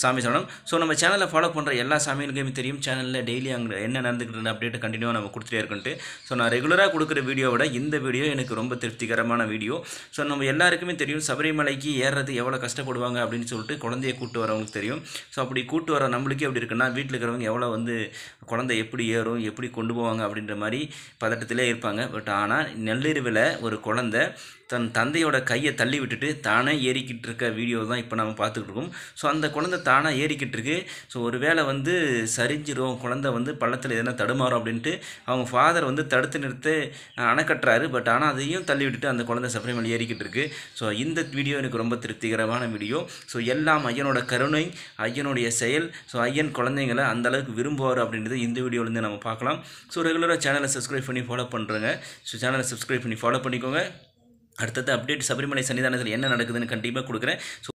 சாமி சரணம். ஸோ நம்ம சேனலை ஃபாலோ பண்ணுற எல்லா சாமிகளுக்குமே தெரியும் சேனலில் டெய்லி அங்கே என்ன நடந்துக்கிட்டு அப்டேட் கண்டினியூவாக நம்ம கொடுத்துட்டே இருக்குன்ட்டு. ஸோ நான் ரெகுலராக கொடுக்குற வீடியோவோட இந்த வீடியோ எனக்கு ரொம்ப திருப்திகரமான வீடியோ. ஸோ நம்ம எல்லாருக்குமே தெரியும் சபரிமலைக்கு ஏறுறது எவ்வளோ கஷ்டப்படுவாங்க அப்படின்னு சொல்லிட்டு குழந்தைய கூட்டு வரவங்களுக்கு தெரியும். ஸோ அப்படி கூட்டு வர நம்மளுக்கே எப்படி இருக்குன்னா வீட்டில் இருக்கிறவங்க எவ்வளோ குழந்தை எப்படி ஏறும் எப்படி கொண்டு போவாங்க அப்படின்ற மாதிரி பதட்டத்திலே இருப்பாங்க. பட் ஆனால் நள்ளிரவில் ஒரு குழந்தை தன் தந்தையோட கையை தள்ளி விட்டுட்டு தானே ஏறிக்கிட்டு இருக்க வீடியோ தான் இப்போ நம்ம பார்த்துக்கிட்டு இருக்கோம். ஸோ அந்த குழந்தை தானாக ஏறிக்கிட்டு இருக்கு. ஸோ ஒரு வேளை சரிஞ்சிரும் குழந்தை பள்ளத்தில் எதனா தடுமாறும் அப்படின்ட்டு அவங்க ஃபாதர் தடுத்து நிறுத்த அணைக்கட்டுறாரு. பட் ஆனால் அதையும் தள்ளி விட்டுட்டு அந்த குழந்தை சபரிமலை ஏறிக்கிட்டு இருக்கு. ஸோ இந்த வீடியோ எனக்கு ரொம்ப திருப்திகரமான வீடியோ. ஸோ எல்லாம் ஐயனோட கருணை, ஐயனுடைய செயல். ஸோ ஐயன் குழந்தைங்களை அந்தளவுக்கு விரும்புவார் அப்படின்றது இந்த வீடியோலேருந்து நம்ம பார்க்கலாம். ஸோ ரெகுலராக சேனலை சப்ஸ்கிரைப் பண்ணி ஃபாலோ பண்ணுறேங்க. ஸோ சேனலை சப்ஸ்கிரைப் பண்ணி ஃபாலோ பண்ணிக்கோங்க. அடுத்தது அப்டேட் சபரிமலை சன்னிதானத்தில் என்ன நடக்குதுன்னு கண்டிப்பாக கொடுக்குறேன். ஸோ